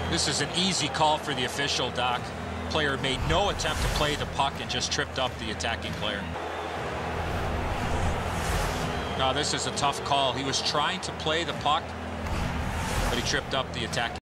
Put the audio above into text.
This is an easy call for the official, Doc. Player made no attempt to play the puck and just tripped up the attacking player. Now, this is a tough call. He was trying to play the puck, but he tripped up the attacking